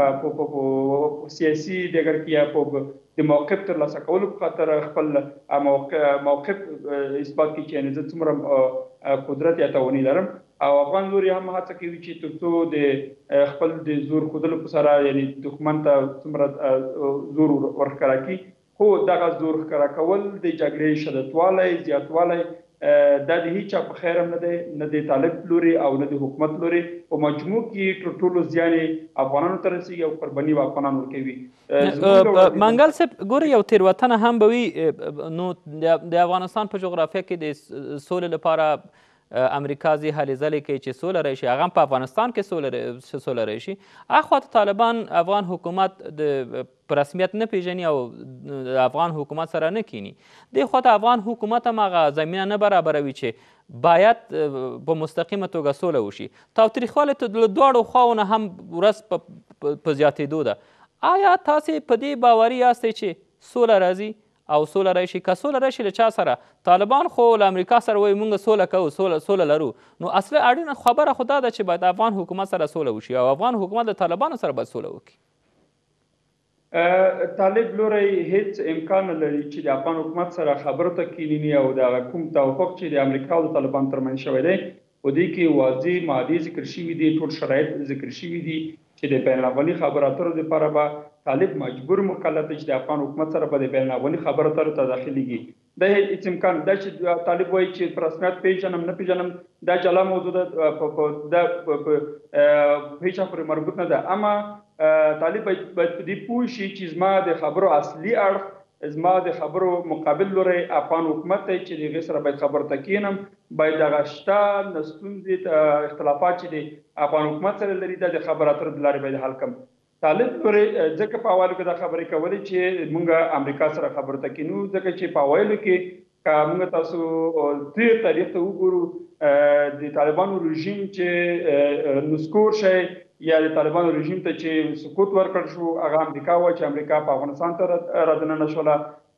په سیاسي ډګر کې یا په د موقف ترلاسه کولو په خاطر خپل موقف اثبات کړي چې زه څومره قدرت یا توانایي لرم. او افغان لوري هم هڅه کوي چې تر څو د خپل د زور ښودلو په سره یعنې دښمن ته څومره زور ورښکاره کړي، خو دغه زور ښکاره کول د جګړې شدتوالی زیاتوالی دا د هیچ چا په خیر هم نه دی، نه د طالب لوري او نه د حکومت لوري. په مجموع کې تر ټولو زیان یې افغانانو ته رسېږي او قرباني به افغانان ورکوي. منګل صاحب ګورې یو تېروتنه هم به وي، نو د افغانستان په جغرافیه کې د سولې لپاره امریکا ځي هلې ځلې کوي چې سوله راشي، هغه هم په افغانستان کې سوله راشي. اخوا ته طالبان افغان حکومت د په رسمیت نه پیژني او د افغان حکومت سره نه کینی. دې خوا ته افغان حکومت هم هغه زمینه نه برابروي چې باید په مستقیمه توګه سوله وشي. تاوتریخوالی له دواړو خواوو نه هم ورځ په زیاتېدو ده. آیا تاسې په دې باوري یاستئ چې سوله راځي او سوله راشي؟ که سوله راشي له چا سره؟ طالبان خو له امریکا سره وایي موږ سوله کوو، سوله سوله لرو. نو اصلي اړینه خبره خو دا ده چې باید افغان حکومت سره سوله وشي او افغان حکومت له طالبانو سره باید سوله وکړي. طالب لوري هیڅ امکان نه لري چې د افغان حکومت سره خبرو ته کښېني او د کوم توافق چې د امریکا او د طالبانو ترمنځ شوی دی په دې کې واضح مادې ذکر شوي دي، ټول شرایط ذکر شوي دي چې د بین الاقوالي خبرو اترو لپاره به طالب مجبور مکلف دی چې د افغان حکومت سره به د بین الاقوالي خبرو اترو ته داخلېږي. دا هیڅ امکان دا چې طالب وایي چې په رسمیت پېژنم نه پېژنم دا جلا موضوع ده، دا په هیچ چا پورې مربوط نه ده. اما طالب باید په دې پوه شي چې زما د خبرو اصلي اړخ، زما د خبرو مقابل لوری افغان حکومت دی چې د هغې سره باید خبرو ته کښېنم، باید هغه شته ستونزې اختلافات چې د افغان حکومت سره لري دا د خبرو اترو د لارې باید حل کړم. طالب لوري ځکه په اوایلو کې دا خبرې کولې چې موږ امریکا سره خبرو ته کښېنو، ځکه چې په اوایلو کې که موږ تاسو تېر تاریخ ته وګورو د طالبانو رژیم چې نسکور شی یا د طالبانو رژیم ته چې سقوط ورکړل شو هغه امریکا وه چې امریکا په افغانستان ته رادننه شوله،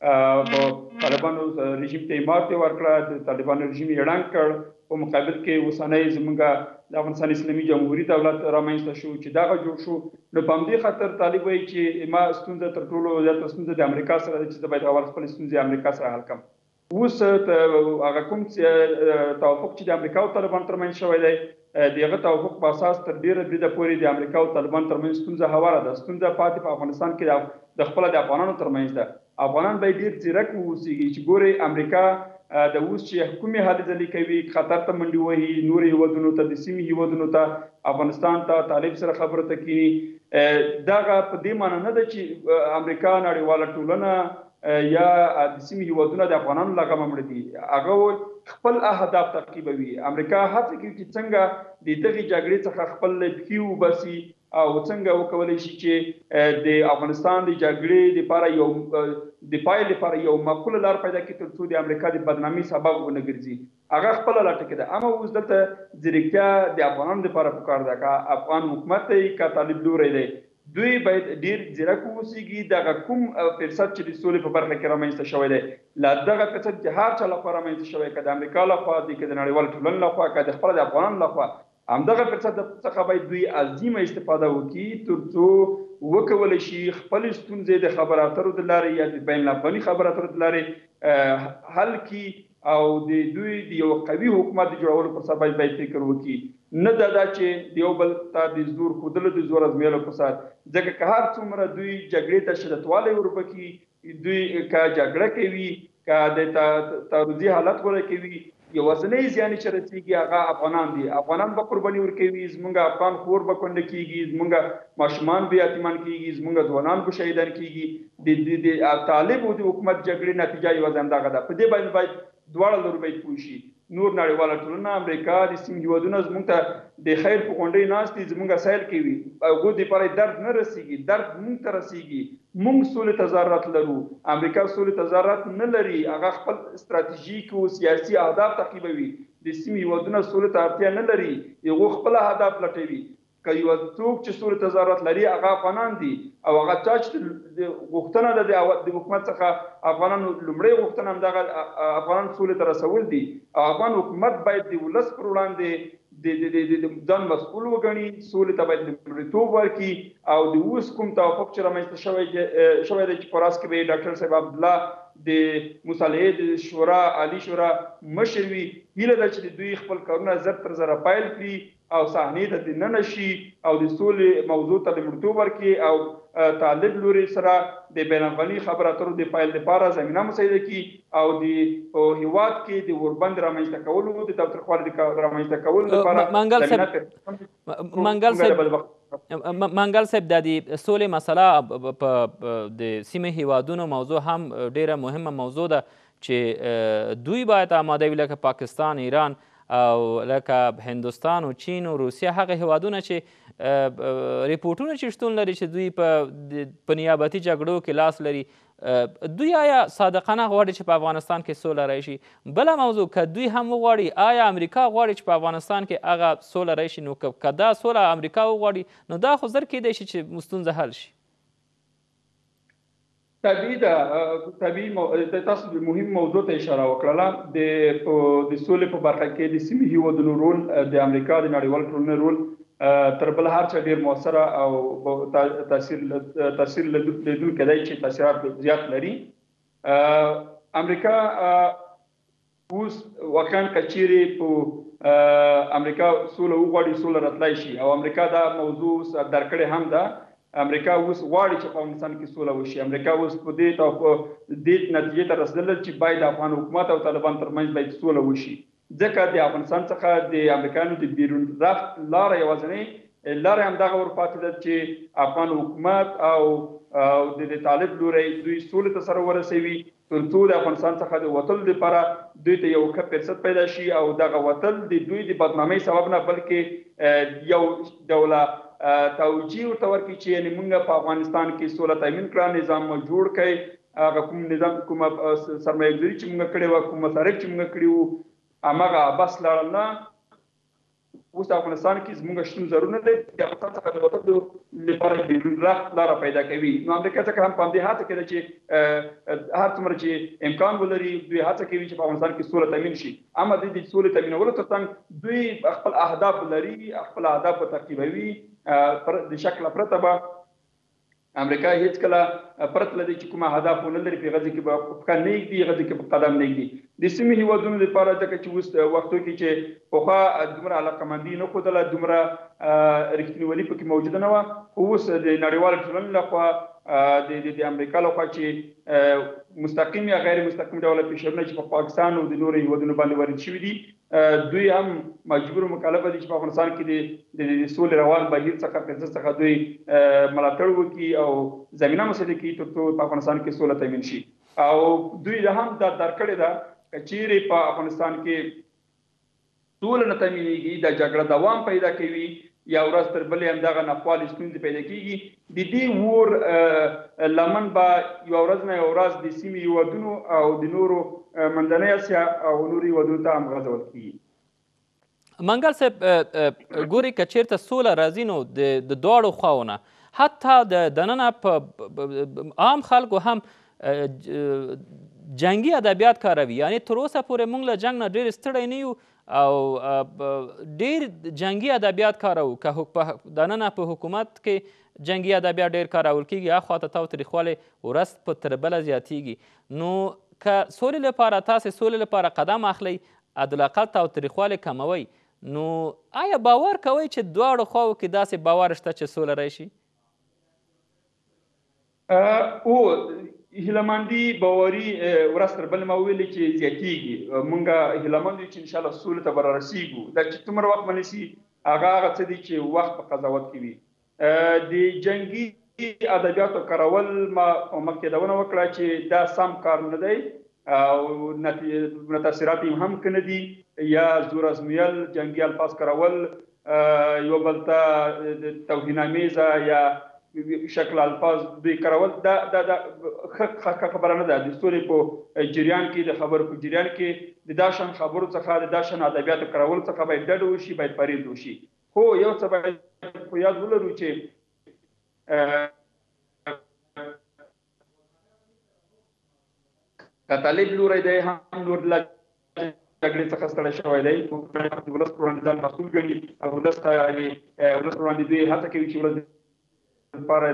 په طالبانو رژیم ته یې ماتې ورکړه، د طالبانو رژیم یې ړنګ کړ. په مقابل کې اوسنی زموږ د افغانستان اسلامي جمهوري دولت رامنځته شو چې دغه جوړ شو. نو په همدې خاطر طالب وایي چې ما ستونزه تر ټولو زیاته ستونزه د امریکا سره ده چې زه باید اول خپلې ستونزې امریکا سره حل کړم. اوس هغه کوم توافق چې د امریکا او طالبانو ترمنځ شوی دی د هغه توافق په اساس تر ډېره بریده پورې د امریکا او طالبانو ترمنځ ستونزه هواره ده. ستونزه پاتې په افغانستان کې د خپله د افغانانو ترمنځ ده. افغانان باید ډېر ځیرک واوسېږي چې ګورئ امریکا د اوس چې کومې هلې ځلې کوي، خطر ته منډې وهي، نورو هیوادونو ته، د سیمې هیوادونو ته، افغانستان ته طالب سره خبرو ته کښېني. دغه په دې معنی نه ده چې امریکا نړیواله ټولنه یا د سیمې هیوادونه د افغانانو له غمه مړه دي، هغه خپل اهداف تعقیبوي. امریکا هڅه کوي چې څنګه د دغې جګړې څخه خپل پښې وباسي او څنګه وکولی شي چې د افغانستان د جګړې لپاره یو د پای لپاره یو معقوله لار پیدا کړي تر څو د امریکا د بدنامۍ سبب ونه ګرځي. هغه خپله لټه کې ده. اما اوس دلته ځیرکتیا د افغانانو لپاره پکار ده. که افغان حکومت دی که طالب لوری دی، دوی باید ډېر ځیرک واوسېږي. دغه کوم فرصت چې د سولې په برخه کې رامنځته شوی دی، له دغه فرصت چې هر چا لخوا رامنځته شوی، که د امریکا لخوا دی، که د نړیوالې ټولنې لخوا، که د خپله د افغانانو لخوا، همدغه فرصت څخه باید دوی عظیمه استفاده وکړي تر څو وکولی شي خپلې ستونزې د خبرو اترو د لارې یا د بین الاقوالي خبرو اترو د لارې حل کړي او د دوی د یو قوي حکومت د جوړولو پر سر باید فکر وکړي، نه دا چې د یو بل ته د زور ښودلو د زور ازمېیلو پر سر. ځکه که هر څومره دوی جګړې ته شدتوالی ورپکړي، دوی که جګړه کوي، که د تعرضي حالت غوره کوي، یوازینی زیان چې رسېږي هغه افغانان دي. افغانان به قرباني ورکوي، زموږ افغان خور به کونډه کېږي، زموږ ماشومان به یتیمان کېږي، زموږ ځوانان به شهیدان کېږي. د طالب او د حکومت جګړې نتیجه یوازې همدغه ده. په دې باندې باید دواړه لوري باید پوه شي. نور نړیواله ټولنه، امریکا، د سیمې هېوادونه زموږ ته د خیر په غونډۍ ناست دي، زموږ سیل کوي. هغوی دپاره درد نه رسېږي، درد موږ ته رسېږي. موږ سولې ته ضرورت لرو، امریکا سولې ته ضرورت نه لري. هغه خپل ستراتیژیک او سیاسي اهداف تعقیبوي. د سیمې هېوادونه سولې ته اړتیا نه لري، هغوی خپل اهداف لټوي. که یو څوک چې سولې ته ضرورت لري هغه افغانان دي، او هغه چا چې غوښتنه ده د حکومت څخه افغانانو لومړۍ غوښتنه همدغه افغانان سولې ته رسول دي. او افغان حکومت باید د ولس پر وړاندې د ځان مسؤل وګڼي، سولې ته باید لومړیتوب ورکړي. او د اوس کوم توافق چې رامنځته شوی دی چې په راس کې به ډاکټر صاحب عبدالله د مصالحې د شورا عالی شورا مشر وي، هیله ده چې دوی خپل کارونه زر تر زره پیل کړي او صحنې ته دننه شي او د سولې موضوع ته لومړیتوب ورکړي، او طالب لوري سره د بین الافغاني خبرو اترو د پیل لپاره زمینه مساعده کړي، او د هیواد کې د اوربند رامنځته کولو، د تاوتریخوالي د رامنځته کولو لپاره منګل صاحب منګل صاحب منګل صاحب د دې سولې مسله په د سیمې هیوادونو موضوع هم ډیره مهمه موضوع ده چې دوی باید آماده وي، لکه پاکستان، ایران او لکه هندوستان او چین او روسیه، هغه هیوادونه چې ریپورټونه چې شتون لري چې دوی په نیابتي جګړو کې لاس لري، دوی آیا صادقانه غواړي چې په افغانستان کې سوله راشي؟ بله موضوع، که دوی هم وغواړي، آیا امریکا غواړي چې په افغانستان کې هغه سوله راشي؟ نو که دا سوله امریکا وغواړي نو دا خو زر کیدای شي چې ستونزه حل شي. طبیعي ده، طبیعي تاسو د مهم موضوع ته اشاره وکړله. د سولې په برخه کې د سیمې هېوادونو رول، د امریکا د نړیوال ټولنې رول تر بل هر څه ډېر مؤثره او تاثیر لیدونکی دی چې تاثیرات زیات لري. امریکا اوس واقعا که چیرې په امریکا سوله وغواړي، سوله راتلی شي. او امریکا دا موضوع درک کړې هم ده. امریکا اوس غواړي چې په افغانستان کې سوله وشي. امریکا اوس په دې دې نتیجې ته رسېدلې چې باید د افغان حکومت او طالبان ترمنځ باید سوله وشي. ځکه د افغانستان څخه د امریکایانو د بیرون رفت لاره یوازینۍ لاره همدغه ورپاتې ده چې افغان حکومت او د طالب لوري دوی سولې ته سره ورسوي، تر څو د افغانستان څخه د وتلو لپاره دوی ته یو ښه فرصت پیدا شي. او دغه وتل د دوی د بدنامۍ سبب نه، بلکې یو ډوله توجیه ورته ورکړي چې یعنې موږ په افغانستان کې سوله تامین کړه، نظام مو جوړ کړئ، هغه کوم نظام کومه سرمایه ګذاري چې موږ کړې وه، کوم مصارف چې موږ کړي وو، هماغه بس لاړل نه. اوس افغانستان کې زموږ شتون ضرور نه دی، د افغانستان څخه د وتلو لپاره بیرون رفت لاره پیدا کوي. نو امریکا څخه هم په همدې هڅه کې ده چې هر څومره چې امکان ولري دوی هڅه کوي چې په افغانستان کې سوله تامین شي. اما د دې سولې تامینولو ترڅنګ دوی خپل اهداف لري، خپل اهداف تعقیبوي. د شکل پرته به امریکا هیڅکله پرته له دې چې کوم اهداف ونه لري په غزه کې به پښه نه ږدي، غزه کې به قدم نه ږدي. د سیمې هېوادونو لپاره ځکه چې اوس وختو کې چې پخوا دومره علاقمندي نه ښودله، دومره رښتینولي پکې موجوده نه وه، اوس د نړیوالې ټولنې لخوا د امریکا لخوا چې مستقیم یا غیر مستقیم ډوله فشارونه چې په پاکستان او د نورو هېوادونو باندې وارد شوي دي، دوی هم مجبور مکلفه دي چې په افغانستان کې د سولې روان بهیر څخه پنځه څخه دوی ملاتړ وکړي او زمینه مساعده کړي تر څو په افغانستان کې سوله تامین شي. او دوی هم دا درک کړې ده که چیرې په افغانستان کې سوله نه تامینېږي، د جګړه دوام پیدا کوي، یا ورځ تر بلې همدغه ناخوالې ستونزې پیدا کېږي، د دې اور لمن به یوه ورځ نه یوه ورځ د سیمې هېوادونو او د نورو منځنۍ اسیا او نورو هېوادونو ته هم غځول کېږي. منګل صاحب ګوري که چېرته سوله راځي نو د دواړو خواو نه، حتی د دننه په عام خلکو هم جنگي ادبیات کاروي. یعنی تر اوسه پورې موږ له جنګ نه ډېر ستړی نه یو او ډېر جنگي ادبیات کاروو. که په دننه په حکومت کې جنگي ادبیات ډېر کارول کېږي، هخوا ته تاوتریخوالی ورځ په تر بله زیاتېږي. نو که سولې لپاره تاسې سولې لپاره قدم اخلئ عدالت تاوتریخوالی کموئ نو آیا باور کوئ چې دواړو خواو کې داسې باور شته چې سوله راشي؟ او هیلهمندي باوري ورځ تر بلې ما ویلې چې زیاتېږي. موږ هیلهمند یو چې انشاءالله سولې ته به رارسېږو. دا چې څومره وخت به نیسي هغه هغه څه دي چې وخت په قضاوت کوي. د جنګي ادبیاتو کارول ما مخکې یادونه وکړه چې دا سم کار نه دی او متاثرات یې هم که نه دي یا زور ازمیل جنګي الفاظ کارول یو بل ته توهینامیزه یا شکل الفاظ دوی کارول دا دا ښه خبره نه ده. د سولې په جریان کې د خبرو په جریان کې د دا شان خبرو څخه د دا شان ادبیاتو کارولو څخه باید ډډه وشي، باید پرهیز وشي. خو یو څه باید په یاد ولرو چې که طالب لوری دی هم لور له جګړې څخه ستړی شوی دی، ولس پر وړاندې ځان مسؤل ګڼي او ولس ته ولس پر وړاندې دوی هڅه کوي چې ولس لپاره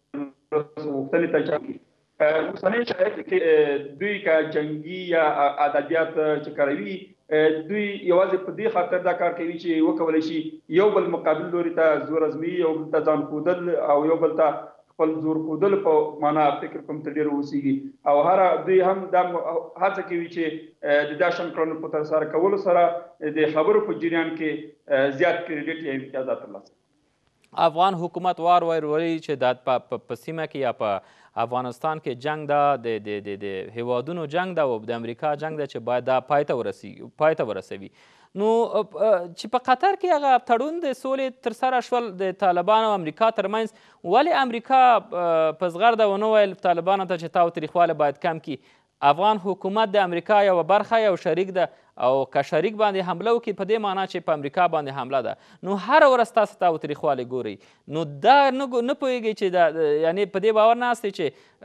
غوښتنې ته چا کړي. اوسنی شرایط کې دوی که جنګي یا ادبیات چې کاروي دوی یوازې په دې خاطر دا کار کوي چې وکولی شي یو بل مقابل لوري ته زور ازمي، یو بل ته ځان ښودل او یو بل ته خپل زور ښودل په معنا فکر کوم ته ډېر اوسېږي او هره دوی هم دا هڅه کوي چې د دا شان کړنو په ترسره کولو سره د خبرو په جریان کې زیات کریډیټ یا امتیازات ترلاسه. افغان حکومت وار وار وایي چې دا په سیمه کې یا په افغانستان کې جنگ دا د هیوادونو جنگ دا او د امریکا جنگ دا چې باید دا پای ته ورسوي. نو چې په قطر کې هغه تړون د سولې ترسره شول د طالبانو او امریکا ترمنځ، ولې امریکا په زغرده ونه ویل طالبانو ته چې تاوتریخوالی باید کم کړي؟ افغان حکومت د امریکا یوه برخه یو شریک ده او که شریک باندې حمله وکړي په دې معنا چې په امریکا باندې حمله ده، نو هره ورځ تاسو تاوتریخوالی ګورئ. نو دا نه پوهېږئ چې دا یعنې په دې باور نه هستئ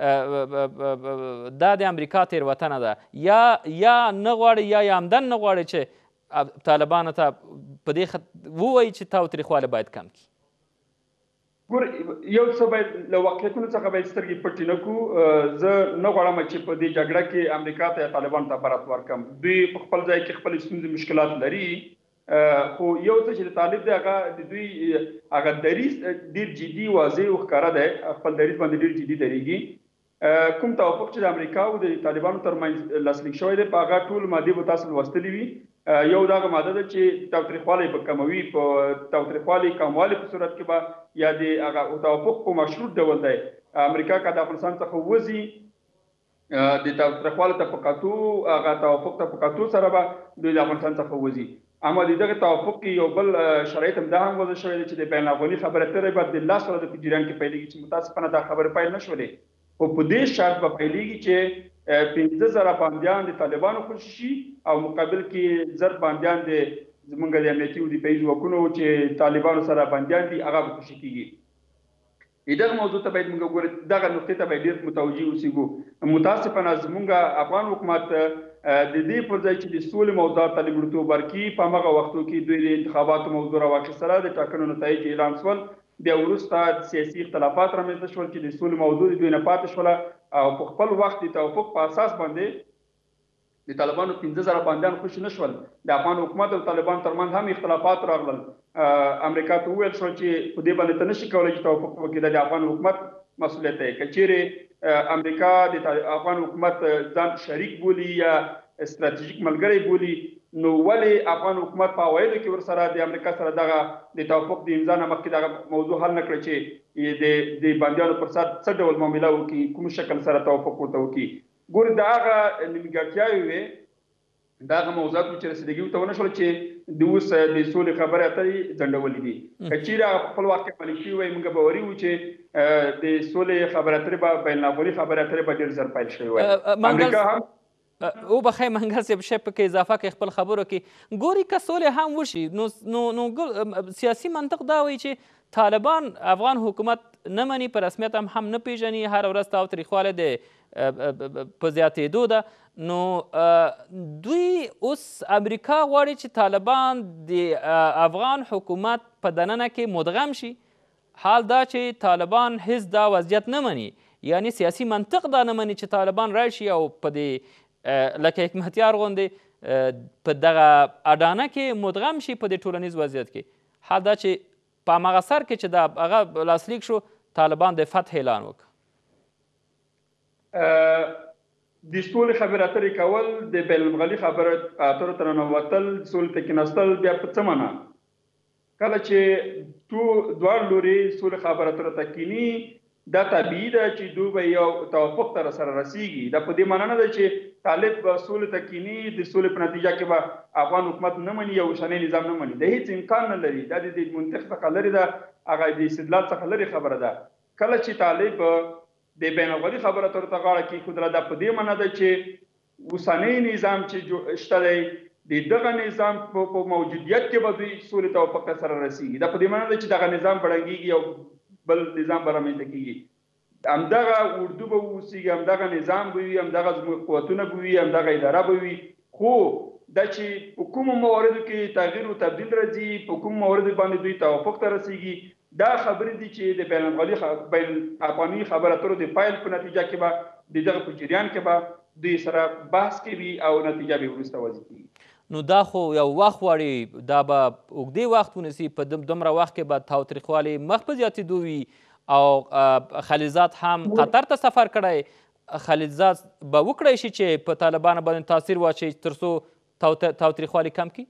چې دا د امریکا تېروتنه ده یا یا نه غواړئ یا یې عمدن نه غواړئ چې طالبانو ته په دې ووایي چې تاوتریخوالی باید کم کړي؟ ګور یو څه باید له واقعیتونو څخه باید سترګې پټې نه کړو. زه نه غواړم چې په دې جګړه کې امریکا ته یا طالبانو ته برات ورکړم. دوی په خپل ځای کې خپلې ستونزې مشکلات لري، خو یو څه چې د طالب دی هغه د دوی هغه دریځ ډېر جدي واضح او ښکاره دی، خپل دریځ باندې ډېر جدي درېږي. کوم توافق چې د امریکا او د طالبانو ترمنځ لاسلیک شوی دی په هغه ټول مادې به تاسو لوستلي وي. یو دغه ماده ده چې تاوتریخوالی به کموي، په تاوتریخوالي کموالي په صورت کې به یا د هغه توافق په مشروط ډول دی. امریکا که د افغانستان څخه وځي د تاوتریخوالي ته په کتو هغه توافق ته په کتو سره به دوی د افغانستان څخه وځي. اما د دغه توافق کې یو بل شرایط هم دا هم وضع شوی دی چې د بین الافغاني خبرې اترې به د لس ورځو په جریان کې پیلېږي چې متاسفانه دا خبرې پیل نه شولې، خو په دې شرط به پیلېږي چې پنځه زره بندیان د طالبانو خوشي شي او مقابل کې زر بندیان د زمونږ د امنیتي او دفاعي ځواکونو چې طالبانو سره بندیان دي هغه به خوشي کېږي. دغه موضوع ته باید موږ وګورو، دغه نقطې ته باید ډېر متوجه اوسېږو. متاسفانه زمونږ افغان حکومت د دې پر ځای چې د سولې موضوعات ته لومړیتوب ورکړي، په همغه وختو کې دوی د انتخاباتو موضوع راواخیستله، د ټاکنو نتایج اعلان شول، بیا وروسته سیاسي اختلافات رامنځته شول چې د سولې موضوع د دوی نه پاتې شوله او په خپل وخت د توافق په اساس باندې د طالبانو پنځه زره بندیان خوشي نه شول. د افغان حکومت او طالبان ترمنځ هم اختلافات راغلل. امریکا ته وویل شول چې په دې باندې ته نشي کولی چې توافق وکړي، د افغان حکومت مسؤلیت دی. که چیرې امریکا د افغان حکومت ځان شریک بولي یا استراتیژیک ملګری بولي، نو ولې افغان حکومت په عوایدو کې ورسره د امریکا سره دغه د توافق د امضا نه مخکې دغه موضوع حل نه کړه چې د بندیانو پر سر څه ډول معامله وکړي، کوم شکل سره توافق ورته وکړي. ګورې د هغه نیمګړتیاوې وې، د هغه موضوعات چې رسېدګي ورته ونه شول چې د اوس د سولې خبرې اترې ځنډولې دي. که چیرې هغه په خپل وخت کې عملي شوي وای، موږ باوري وو چې د سولې خبرې اترې به بین الافغاني خبرې اترې به ډېر زر پیل شوي وای. امریکا هم او بخیر منګل صاحب شی پکې اضافه کوي خپل خبرو کې. ګوري که سولې هم وشي نو نو سیاسي منطق دا وایي چې طالبان افغان حکومت نه مني، په رسمیت هم هم نه پیژني، هر ورځ تاوتریخوالی د په زیاتېدو ده. نو دوی اوس امریکا غواړي چې طالبان د افغان حکومت په دننه کې مدغم شي، حال دا چې طالبان هیڅ دا وضعیت نه مني، یعنی سیاسي منطق دا نه مني چې طالبان راشي او په دې لکه حکمتیار غوندې په دغه اډانه کې مدغم شي په دې ټولنیز وضعیت کې، حال دا چې په هماغه سر کې چې دا هغه لاسلیک شو طالبان د فتح اعلان وکړ. د سولې خبرې اترې کول، د بین المللي خبرو اترو ته ننوتل، سولې ته کېناستل، بیا په څه معنا؟ کله چې تو دواړه لوري سولې خبرې اترو ته کینی، دا طبیعي ده چې دوی به یو توافق ته سره رسیږي. دا په دې معنا نه ده چې طالب به سولې ته کینی، د سولې په نتیجه کې به افغان حکومت نه مني، یو اوسنی نظام نه مني. د هیڅ امکان نه لري. دا د منطق څخه لرې ده، هغه د استدلال څخه لرې خبره ده. کله چې طالب د بین المللي خبرو اترو ته غاړه کېښودله، دا په دې معنا ده چې اوسنی نظام چې شته دی، د دغه نظام په موجودیت کې به دوی سولې توافق ته سره رسیږي. دا په دې معنا ده چې دغه نظام بړنګېږي او بل نظام به رامنځته کېږي. همدغه اردو به واوسېږي، همدغه نظام به وي، همدغه زموږ قوتونه به وي، همدغه اداره به وي. خو دا چې په کومو مواردو کې تغییر او تبدیل راځي، په کومو مواردو باندې دوی توافق ته رسیږي، دا خبرې دي چې د بین المللي بین افغاني خبرو اترو د پایل په نتیجه کې به د دغه په جریان کې به دوی سره بحث کوي او نتیجه به وروسته واضح کېږي. نو دا خو یو وخت غواړي، دا به اوږدې وخت ونیسي. په دومره وخت کې به تاوتریخوالي مخ په زیاتېدو وي او خلیلزاد هم قطر ته سفر کړی. خلیلزاد به وکړی شي چې په طالبانو باندې تاثیر واچوي تر څو تاوتریخوالي کم کړي؟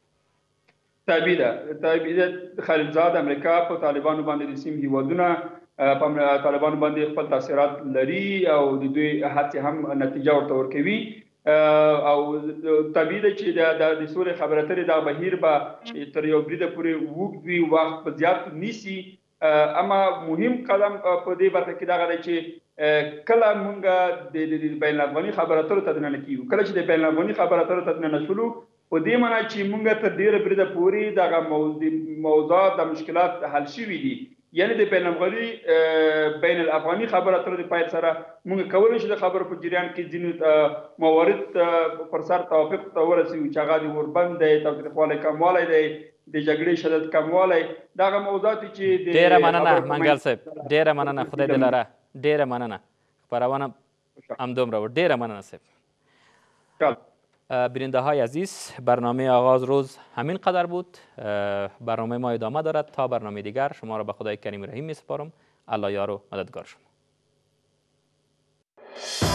طبیعي ده. طبیعي ده. خلیلزاد امریکا په طالبانو باندې د سیمې هېوادونه په طالبانو باندې خپل تاثیرات لري او د دوی هڅې هم نتیجه ورته ورکوي. او طبیعي ده چې د سولې خبرې اترې دا بهیر به تر یو بریده پورې اوږد وي، وخت په زیات نیسي. اما مهم قدم په دې برخه کې دغه دی چې کله موږ د بین الافغاني خبرې اترو ته دننه کیږو، کله چې د بین الافغاني خبرې اترو ته دننه شولو، په دې معنی چې موږ تر ډېره بریده پورې دغه موضوعات د مشکلات حل شوي دي. یعنې د بین المللي بین الافغاني خبرو اترو د پایل سره موږ کولی شو د خبرو په جریان کې ځینو موارد پر سر توافق ته ورسوو چې هغه د اوربند دی، تاوتریخوالی کموالی دی، د جګړې شدت کموالی، دغه موضوعات چې ډېره مننه منګل صاحب، ډېره مننه، خدای دې لره، ډېره مننه. خپرونه همدومره و. ډېره مننه صاحب. بیننده های عزیز، برنامه آغاز روز همین قدر بود. برنامه ما ادامه دارد. تا برنامه دیگر شما را به خدای کریم رحیم می سپارم. الله یار و مددگار شما.